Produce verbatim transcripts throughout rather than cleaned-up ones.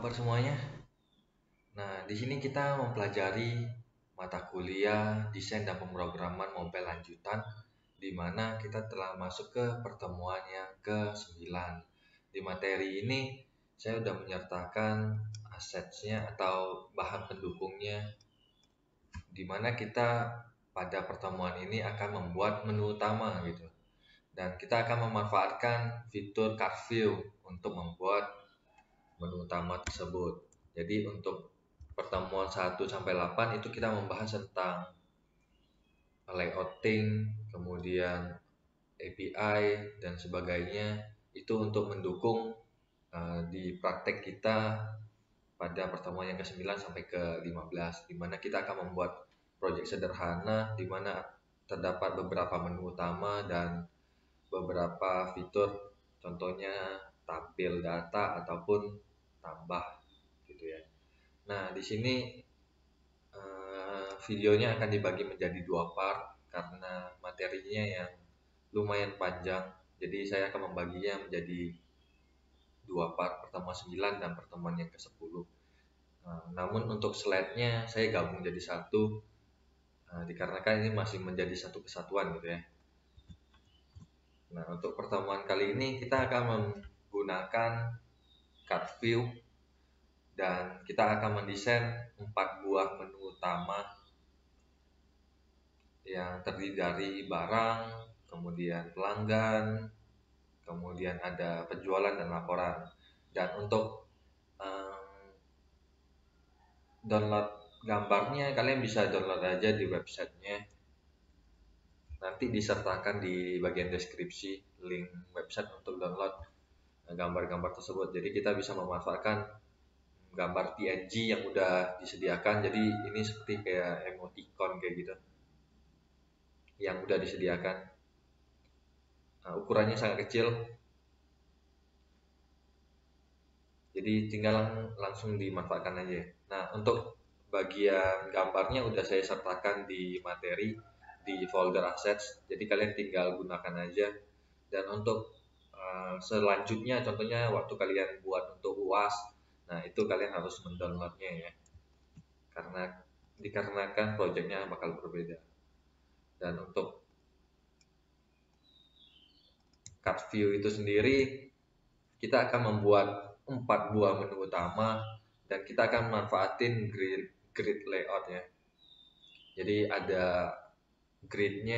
kabar semuanya? Nah, di sini kita mempelajari mata kuliah desain dan pemrograman mobile lanjutan, di mana kita telah masuk ke pertemuan yang ke sembilan. Di materi ini, saya sudah menyertakan assets-nya atau bahan pendukungnya, di mana kita pada pertemuan ini akan membuat menu utama gitu. Dan kita akan memanfaatkan fitur card view untuk membuat menu utama tersebut. Jadi untuk pertemuan satu sampai delapan itu kita membahas tentang layouting, kemudian A P I dan sebagainya, itu untuk mendukung uh, di praktek kita pada pertemuan yang ke sembilan sampai ke lima belas, di mana kita akan membuat proyek sederhana di mana terdapat beberapa menu utama dan beberapa fitur, contohnya tampil data ataupun tambah gitu ya. Nah, di sini uh, videonya akan dibagi menjadi dua part karena materinya yang lumayan panjang. Jadi saya akan membaginya menjadi dua part, pertemuan sembilan dan pertemuan yang ke sepuluh. Nah, namun untuk slide-nya saya gabung jadi satu, nah, dikarenakan ini masih menjadi satu kesatuan gitu ya. Nah, untuk pertemuan kali ini kita akan menggunakan card view dan kita akan mendesain empat buah menu utama yang terdiri dari barang, kemudian pelanggan, kemudian ada penjualan dan laporan. Dan untuk um, download gambarnya kalian bisa download aja di websitenya. Nanti disertakan di bagian deskripsi link website untuk download gambar-gambar tersebut. Jadi kita bisa memanfaatkan gambar P N G yang udah disediakan. Jadi ini seperti kayak emoticon kayak gitu yang udah disediakan. Nah, ukurannya sangat kecil, jadi tinggal lang- langsung dimanfaatkan aja. Nah, untuk bagian gambarnya udah saya sertakan di materi di folder assets, jadi kalian tinggal gunakan aja. Dan untuk uh, selanjutnya, contohnya waktu kalian buat untuk U A S, nah itu kalian harus mendownloadnya ya, karena dikarenakan projectnya bakal berbeda. Dan untuk card view itu sendiri, kita akan membuat empat buah menu utama dan kita akan manfaatin grid, grid layout ya. Jadi ada gridnya.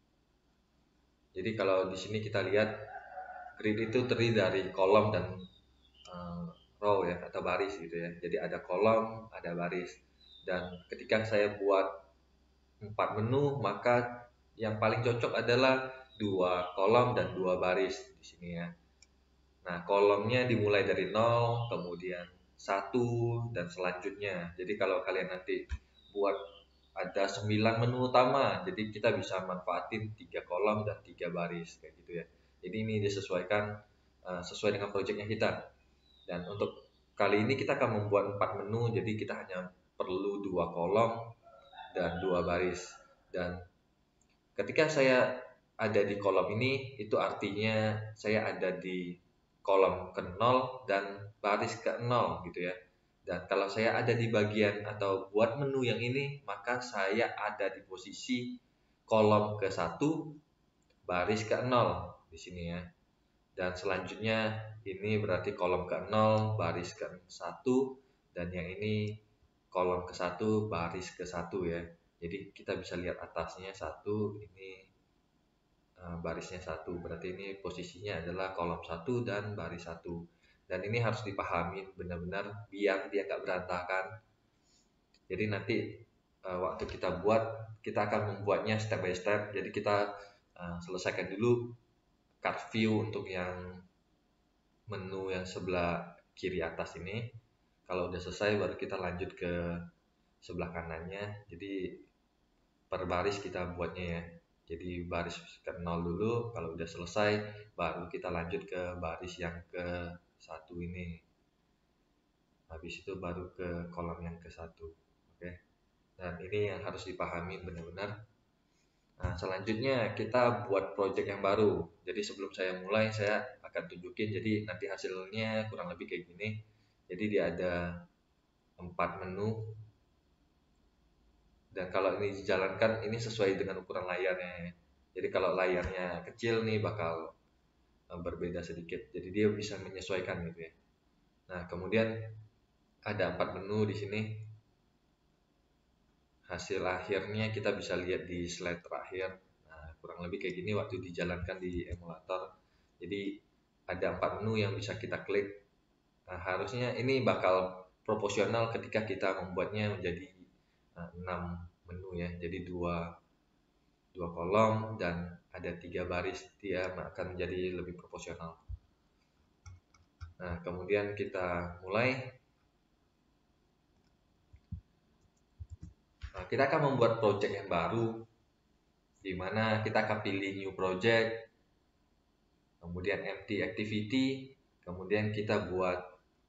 Jadi kalau di sini kita lihat grid itu terdiri dari kolom dan uh, row ya, atau baris gitu ya. Jadi ada kolom, ada baris. Dan ketika saya buat empat menu, maka yang paling cocok adalah dua kolom dan dua baris di sini ya. Nah, kolomnya dimulai dari nol, kemudian satu, dan selanjutnya. Jadi kalau kalian nanti buat ada sembilan menu utama, jadi kita bisa manfaatin tiga kolom dan tiga baris kayak gitu ya. Jadi ini disesuaikan uh, sesuai dengan projectnya kita. Dan untuk kali ini kita akan membuat empat menu, jadi kita hanya perlu dua kolom dan dua baris. Dan ketika saya ada di kolom ini, itu artinya saya ada di kolom ke nol dan baris ke nol gitu ya. Dan kalau saya ada di bagian atau buat menu yang ini, maka saya ada di posisi kolom ke satu, baris ke nol di sini ya. Dan selanjutnya ini berarti kolom ke nol, baris ke satu, dan yang ini kolom ke satu, baris ke satu ya. Jadi kita bisa lihat atasnya satu, ini barisnya satu, berarti ini posisinya adalah kolom satu dan baris satu. Dan ini harus dipahami benar-benar biar dia nggak berantakan. Jadi nanti uh, waktu kita buat, kita akan membuatnya step by step. Jadi kita uh, selesaikan dulu card view untuk yang menu yang sebelah kiri atas ini. Kalau udah selesai baru kita lanjut ke sebelah kanannya. Jadi per baris kita buatnya ya. Jadi baris ke nol dulu, kalau udah selesai baru kita lanjut ke baris yang ke satu ini. Habis itu baru ke kolom yang ke satu. Oke. Dan ini yang harus dipahami benar-benar. Nah, selanjutnya kita buat project yang baru. Jadi sebelum saya mulai, saya akan tunjukin. Jadi nanti hasilnya kurang lebih kayak gini. Jadi dia ada empat menu, dan kalau ini dijalankan ini sesuai dengan ukuran layarnya. Jadi kalau layarnya kecil nih bakal berbeda sedikit, jadi dia bisa menyesuaikan gitu ya. Nah, kemudian ada empat menu di sini. Hasil akhirnya kita bisa lihat di slide terakhir. Nah, kurang lebih kayak gini waktu dijalankan di emulator. Jadi ada empat menu yang bisa kita klik. Nah, harusnya ini bakal proporsional ketika kita membuatnya menjadi enam menu ya. Jadi dua dua kolom dan ada tiga baris, dia akan menjadi lebih proporsional. Nah, kemudian kita mulai. Nah, kita akan membuat project yang baru, di mana kita akan pilih new project, kemudian empty activity, kemudian kita buat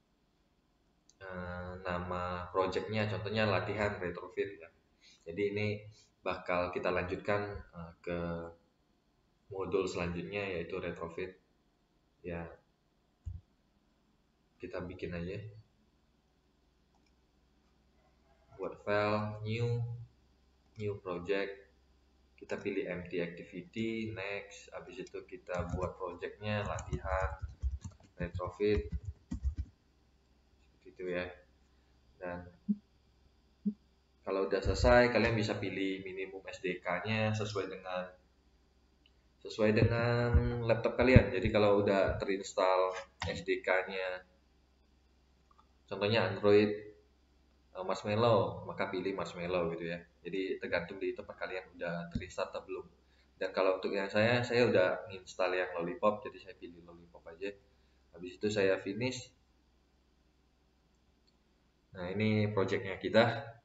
eh, nama projectnya, contohnya latihan retrofit ya. Jadi ini bakal kita lanjutkan eh, ke modul selanjutnya, yaitu retrofit ya. Kita bikin aja, buat file new new project, kita pilih empty activity, next, habis itu kita buat projectnya latihan retrofit seperti itu ya. Dan kalau udah selesai, kalian bisa pilih minimum S D K-nya sesuai dengan sesuai dengan laptop kalian. Jadi kalau udah terinstall S D K-nya, contohnya Android Marshmallow, maka pilih Marshmallow gitu ya. Jadi tergantung di tempat kalian udah terinstall atau belum. Dan kalau untuk yang saya, saya udah install yang Lollipop, jadi saya pilih Lollipop aja. Habis itu saya finish. Nah, ini projectnya kita.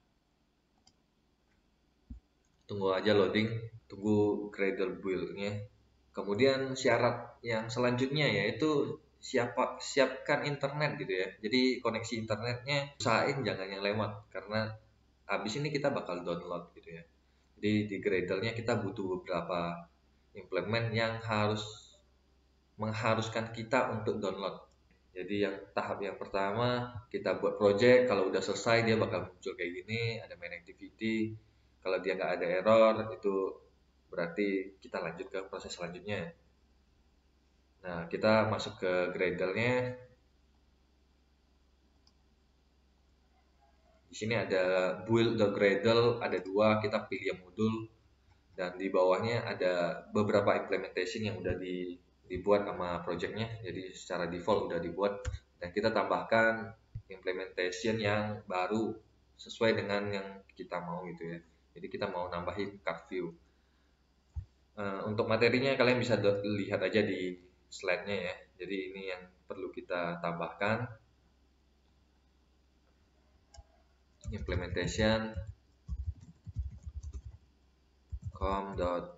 Tunggu aja loading, tunggu Gradle build-nya. Kemudian syarat yang selanjutnya yaitu siapa siapkan internet gitu ya. Jadi koneksi internetnya usahain jangan yang lewat, karena habis ini kita bakal download gitu ya. Jadi di Gradle-nya kita butuh beberapa implement yang harus mengharuskan kita untuk download. Jadi yang tahap yang pertama kita buat project, kalau udah selesai dia bakal muncul kayak gini, ada main activity. Kalau dia nggak ada error itu berarti kita lanjut ke proses selanjutnya. Nah, kita masuk ke Gradle-nya. Di sini ada build the Gradle, ada dua, kita pilih yang modul, dan di bawahnya ada beberapa implementation yang udah di, dibuat sama projectnya. Jadi secara default udah dibuat, dan kita tambahkan implementation yang baru sesuai dengan yang kita mau gitu ya. Jadi kita mau nambahin card view. Uh, untuk materinya kalian bisa lihat aja di slide-nya ya. Jadi ini yang perlu kita tambahkan. Implementation com dot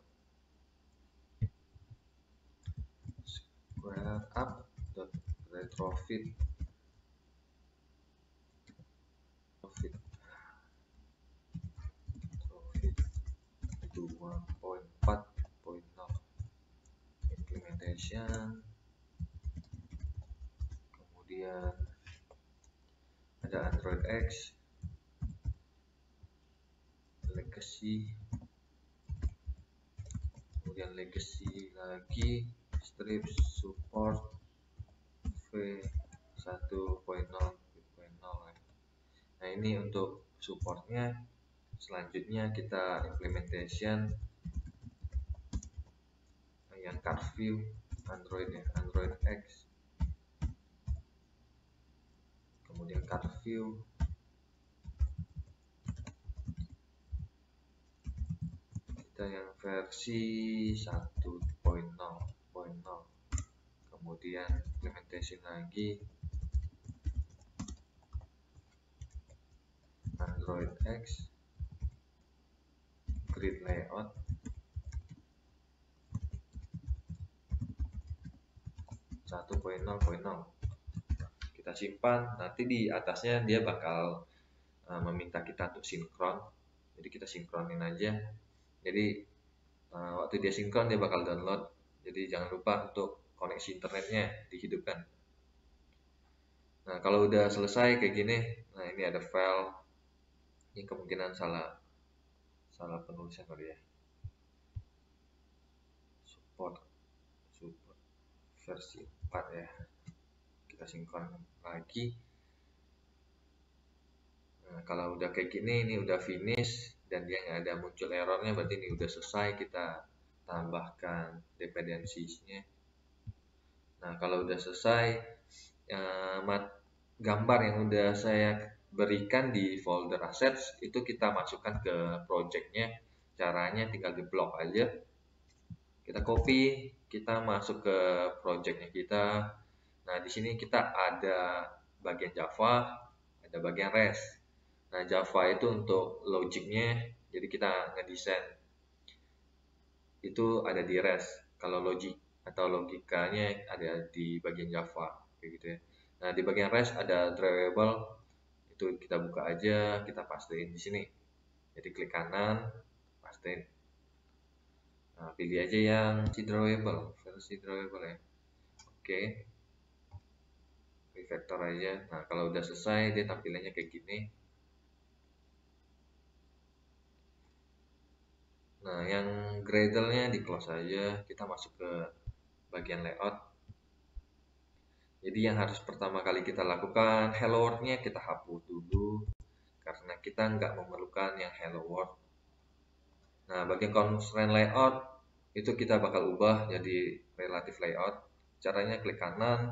square up dot retrofit retrofit retrofit dua titik empat titik nol implementation. Kemudian ada Android X, legacy, kemudian legacy lagi, strip support v satu titik nol titik nol. Nah, ini untuk supportnya. Selanjutnya kita implementation yang card view Android ya, Android X, kemudian card view, kita yang versi satu titik nol titik nol, kemudian implementation lagi Android X, grid layout, satu titik nol titik nol. Kita simpan, nanti di atasnya dia bakal uh, meminta kita untuk sinkron, jadi kita sinkronin aja. Jadi uh, waktu dia sinkron dia bakal download, jadi jangan lupa untuk koneksi internetnya dihidupkan. Nah, kalau udah selesai kayak gini, nah ini ada file. Ini kemungkinan salah salah penulisan kali ya. Support support versi empat ya. Kita sinkron lagi. Nah, kalau udah kayak gini, ini udah finish dan dia nggak ada muncul errornya, berarti ini udah selesai. Kita tambahkan dependensinya. Nah, kalau udah selesai, eh, gambar yang udah saya berikan di folder assets itu kita masukkan ke projectnya. Caranya tinggal di blok aja, kita copy, kita masuk ke projectnya kita. Nah, di sini kita ada bagian Java, ada bagian REST. Nah, Java itu untuk logiknya, jadi kita ngedesain itu ada di REST. Kalau logik atau logikanya ada di bagian Java, kayak gitu ya. Nah, di bagian REST ada drawable, itu kita buka aja, kita pastein di sini. Jadi klik kanan, pastein. Nah, pilih aja yang si drawable, versi drawable ya. Oke. Refactor aja. Nah, kalau udah selesai dia tampilannya kayak gini. Nah, yang Gradle-nya di close aja, kita masuk ke bagian layout. Jadi yang harus pertama kali kita lakukan, hello world-nya kita hapus dulu karena kita nggak memerlukan yang hello world. Nah, bagian constraint layout itu kita bakal ubah jadi relative layout. Caranya klik kanan,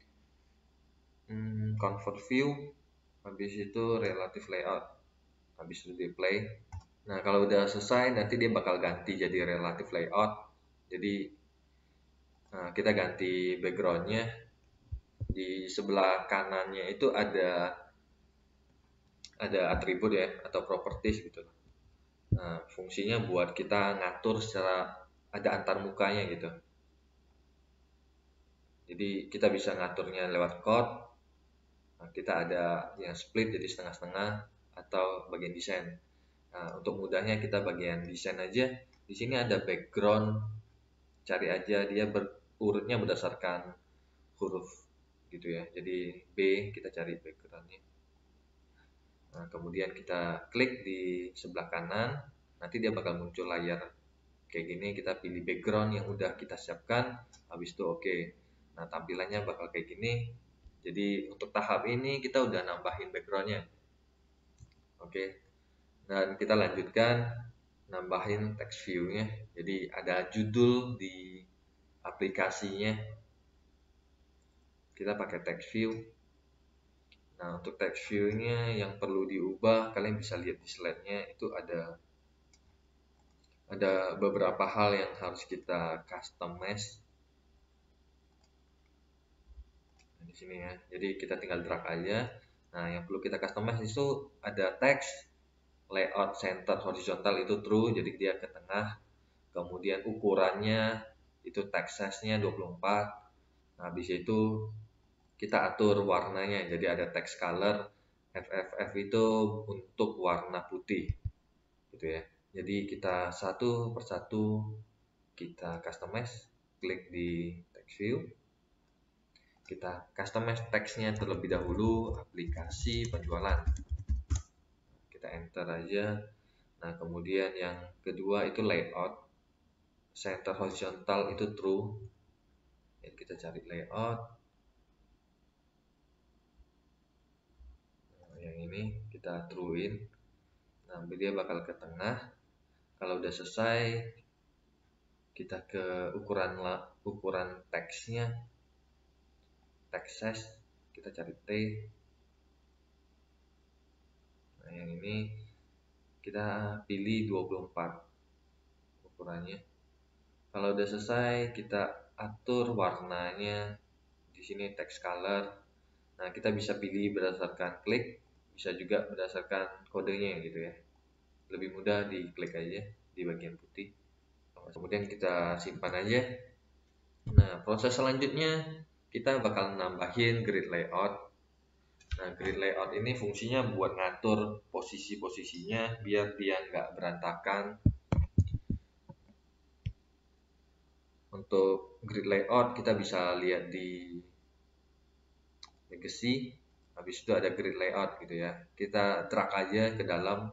hmm, convert view, habis itu relative layout, habis itu di play. Nah, kalau udah selesai nanti dia bakal ganti jadi relative layout. Jadi nah, kita ganti backgroundnya. Di sebelah kanannya itu ada ada atribut ya atau properties gitu. Nah, fungsinya buat kita ngatur secara ada antar mukanya gitu. Jadi kita bisa ngaturnya lewat code. Nah, kita ada yang split jadi setengah-setengah atau bagian desain. Nah, untuk mudahnya kita bagian desain aja. Di sini ada background. Cari aja dia berurutnya berdasarkan huruf gitu ya. Jadi B kita cari backgroundnya. Nah, kemudian kita klik di sebelah kanan, nanti dia bakal muncul layar kayak gini. Kita pilih background yang udah kita siapkan, habis itu oke. Okay. Nah, tampilannya bakal kayak gini. Jadi untuk tahap ini kita udah nambahin backgroundnya, oke. Okay. Dan kita lanjutkan nambahin text view-nya. Jadi ada judul di aplikasinya, kita pakai text view. Nah, untuk text view-nya yang perlu diubah, kalian bisa lihat di slide-nya itu ada ada beberapa hal yang harus kita customize. Nah, di sini ya. Jadi kita tinggal drag aja. Nah, yang perlu kita customize itu ada text, layout center horizontal itu true, jadi dia ke tengah. Kemudian ukurannya itu text size-nya dua puluh empat. Nah, habis itu kita atur warnanya. Jadi ada text color, F F F itu untuk warna putih. Gitu ya. Jadi kita satu persatu kita customize, klik di text view. Kita customize teksnya terlebih dahulu, aplikasi penjualan. Kita enter aja. Nah, kemudian yang kedua itu layout. Center horizontal itu true. Jadi kita cari layout. Nah, yang ini kita truein. Nah, dia bakal ke tengah. Kalau udah selesai, kita ke ukuran ukuran teksnya, text size, kita cari T. Nah, yang ini kita pilih dua puluh empat ukurannya. Kalau udah selesai, kita atur warnanya. Di sini text color. Nah, kita bisa pilih berdasarkan klik, bisa juga berdasarkan kodenya gitu ya. Lebih mudah di klik aja di bagian putih. Kemudian kita simpan aja. Nah, proses selanjutnya kita bakal nambahin grid layout. Nah, grid layout ini fungsinya buat ngatur posisi-posisinya biar dia nggak berantakan. Untuk grid layout kita bisa lihat di legacy. Habis itu ada grid layout gitu ya. Kita drag aja ke dalam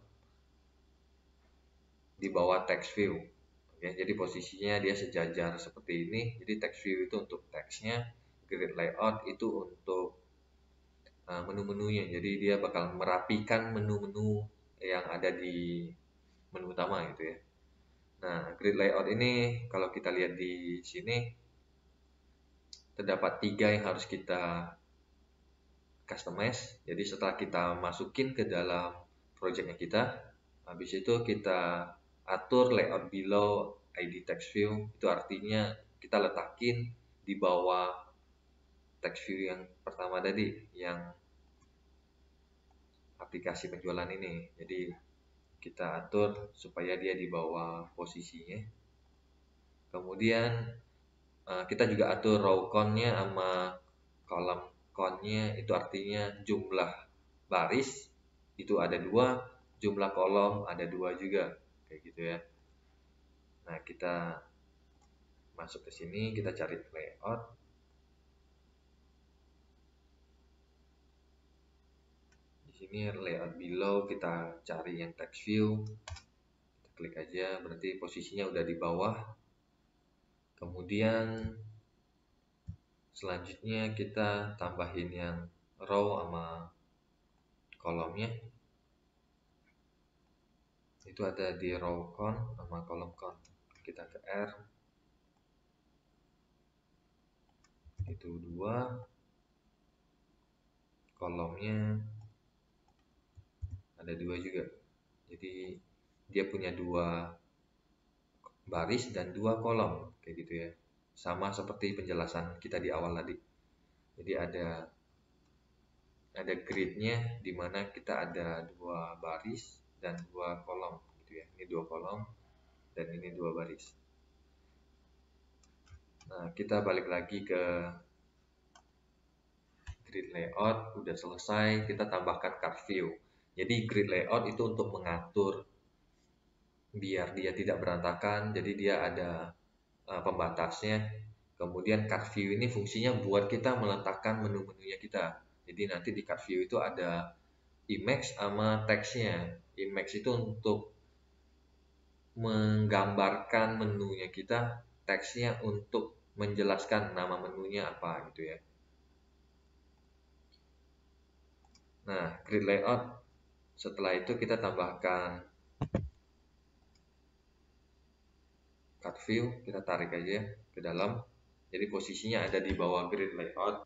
di bawah text view. Oke, jadi posisinya dia sejajar seperti ini. Jadi text view itu untuk teksnya, grid layout itu untuk uh, menu-menunya. Jadi dia bakal merapikan menu-menu yang ada di menu utama gitu ya. Nah, grid layout ini kalau kita lihat di sini terdapat tiga yang harus kita customize. Jadi setelah kita masukin ke dalam projectnya kita, habis itu kita atur layout below I D text view. Itu artinya kita letakin di bawah text view yang pertama tadi, yang aplikasi penjualan ini. Jadi kita atur supaya dia di bawah posisinya. Kemudian uh, kita juga atur row count-nya sama column count-nya, itu artinya jumlah baris itu ada dua, jumlah kolom ada dua juga, kayak gitu ya. Nah, kita masuk ke sini, kita cari layout. Di sini layout below, kita cari yang text view. Kita klik aja, berarti posisinya udah di bawah. Kemudian selanjutnya kita tambahin yang row sama kolomnya. Itu ada di row count sama column count. Kita ke R, itu dua, kolomnya ada dua juga. Jadi dia punya dua baris dan dua kolom, kayak gitu ya. Sama seperti penjelasan kita di awal tadi. Jadi ada ada gridnya di mana kita ada dua baris dan dua kolom, gitu ya. Ini dua kolom dan ini dua baris. Nah, kita balik lagi ke grid layout, udah selesai, kita tambahkan card view. Jadi grid layout itu untuk mengatur biar dia tidak berantakan, jadi dia ada uh, pembatasnya. Kemudian card view ini fungsinya buat kita meletakkan menu-menunya kita. Jadi nanti di card view itu ada image sama teksnya. Image itu untuk menggambarkan menunya kita, teksnya untuk menjelaskan nama menunya apa gitu ya. Nah, grid layout setelah itu kita tambahkan card view, kita tarik aja ke dalam. Jadi posisinya ada di bawah grid layout.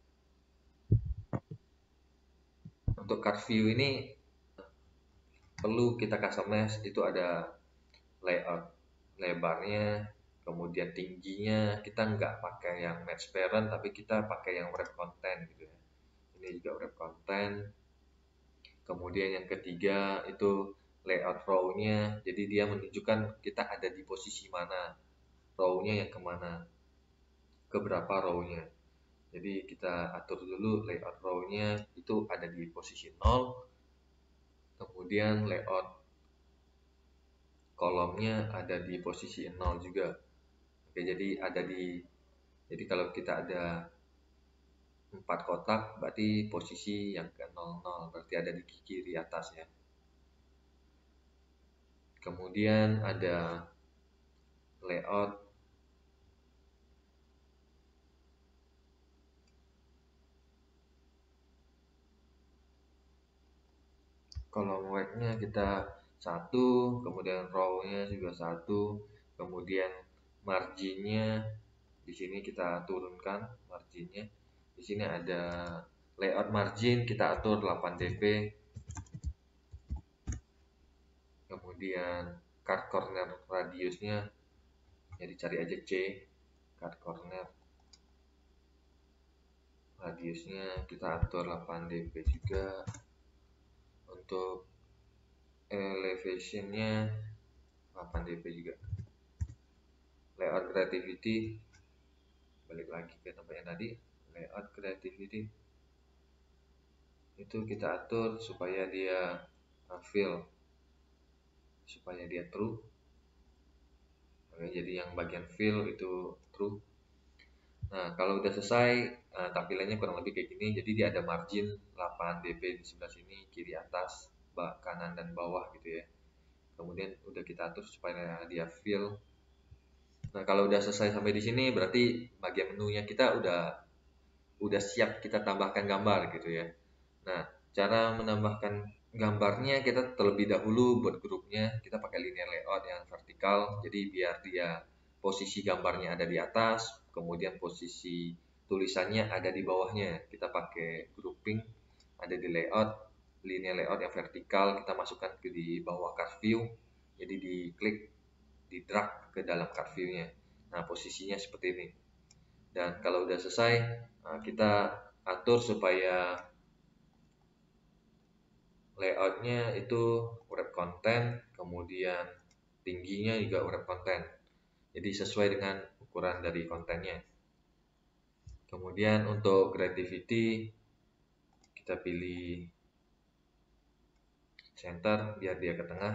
Untuk card view ini perlu kita customize, itu ada layout lebarnya, kemudian tingginya. Kita nggak pakai yang match parent, tapi kita pakai yang wrap content gitu ya. Ini juga wrap content. Kemudian yang ketiga itu layout row-nya, jadi dia menunjukkan kita ada di posisi mana, row-nya yang kemana, ke berapa row-nya. Jadi kita atur dulu layout row-nya itu ada di posisi nol. Kemudian layout kolomnya ada di posisi nol juga. Oke, jadi ada di jadi kalau kita ada empat kotak, berarti posisi yang ke nol nol, berarti ada di kiri atas ya. Kemudian ada layout kolom word-nya kita satu, kemudian row-nya juga satu, kemudian marginnya di sini kita turunkan marginnya. Di sini ada layout margin, kita atur delapan dp. Kemudian cut corner radiusnya, jadi cari aja C, cut corner radiusnya kita atur delapan dp juga. Untuk elevationnya delapan dp juga. Layout creativity, balik lagi ke tempat yang tadi, layout creativity itu kita atur supaya dia fill, supaya dia true. Oke, jadi yang bagian fill itu true. Nah, kalau udah selesai, uh, tampilannya kurang lebih kayak gini. Jadi dia ada margin delapan dp di sebelah sini, kiri atas, bawah, kanan dan bawah gitu ya. Kemudian udah kita atur supaya dia fill. Nah, kalau udah selesai sampai di sini berarti bagian menunya kita udah udah siap kita tambahkan gambar gitu ya. Nah, cara menambahkan gambarnya kita terlebih dahulu buat grupnya kita pakai linear layout yang vertikal. Jadi biar dia posisi gambarnya ada di atas, kemudian posisi tulisannya ada di bawahnya. Kita pakai grouping, ada di layout, linear layout yang vertikal kita masukkan ke di bawah card view. Jadi diklik, di drag ke dalam card view-nya. Nah, posisinya seperti ini. Dan kalau udah selesai, kita atur supaya layoutnya itu wrap content, kemudian tingginya juga wrap content. Jadi sesuai dengan ukuran dari kontennya. Kemudian untuk creativity kita pilih center biar dia ke tengah.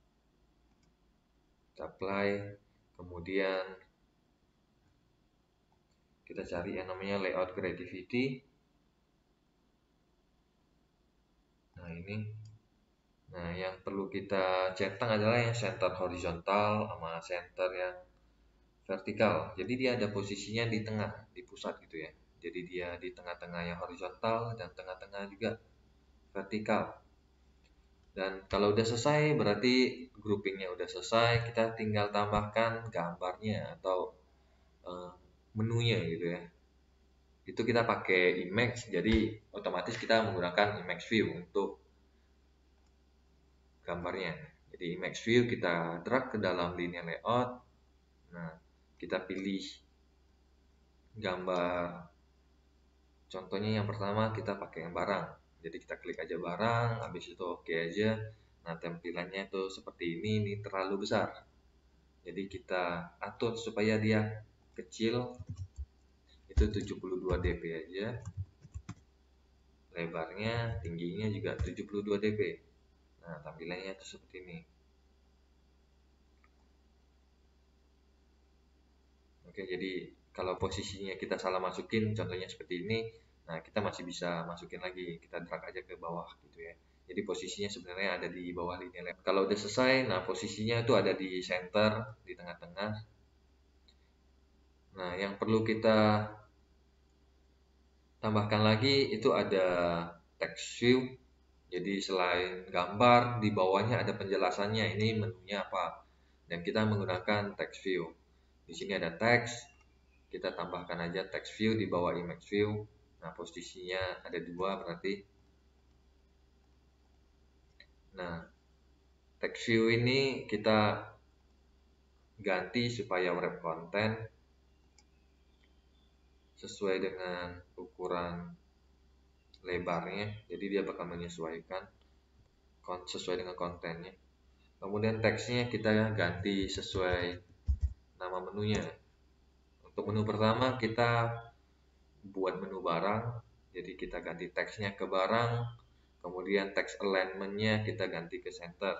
Kita apply, kemudian kita cari yang namanya layout creativity. Nah ini, nah yang perlu kita centang adalah yang center horizontal sama center yang vertikal. Jadi dia ada posisinya di tengah, di pusat gitu ya. Jadi dia di tengah-tengah yang horizontal dan tengah-tengah juga vertikal. Dan kalau udah selesai berarti groupingnya udah selesai. Kita tinggal tambahkan gambarnya atau uh, menunya gitu ya. Itu kita pakai Emacs, jadi otomatis kita menggunakan Emacs View untuk gambarnya. Jadi Emacs View kita drag ke dalam linear layout. Nah, kita pilih gambar. Contohnya yang pertama kita pakai yang barang. Jadi kita klik aja barang, habis itu oke okay aja. Nah, tampilannya tuh seperti ini, ini terlalu besar. Jadi kita atur supaya dia kecil. Itu tujuh puluh dua dp aja. Lebarnya, tingginya juga tujuh puluh dua dp. Nah, tampilannya tuh seperti ini. Oke, jadi kalau posisinya kita salah masukin, contohnya seperti ini, nah kita masih bisa masukin lagi, kita drag aja ke bawah gitu ya. Jadi posisinya sebenarnya ada di bawah linear. Kalau udah selesai, nah posisinya itu ada di center, di tengah-tengah. Nah, yang perlu kita tambahkan lagi itu ada text view. Jadi selain gambar, di bawahnya ada penjelasannya, ini menunya apa. Dan kita menggunakan text view. Di sini ada teks, kita tambahkan aja text view di bawah image view. Nah, posisinya ada dua berarti. Nah, text view ini kita ganti supaya wrap content sesuai dengan ukuran lebarnya. Jadi dia bakal menyesuaikan sesuai dengan kontennya. Kemudian teksnya kita ganti sesuai nama menunya. Untuk menu pertama kita buat menu barang, jadi kita ganti teksnya ke barang, kemudian teks alignmentnya kita ganti ke center.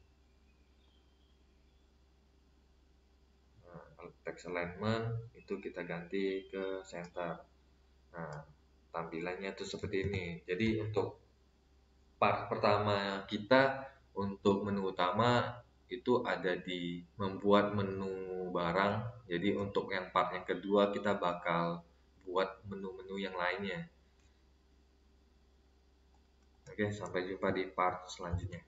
Nah, kalau teks alignment itu kita ganti ke center. Nah, tampilannya tuh seperti ini. Jadi untuk part pertama kita untuk menu utama itu ada di membuat menu barang. Jadi untuk yang part yang kedua kita bakal buat menu-menu yang lainnya. Oke, sampai jumpa di part selanjutnya.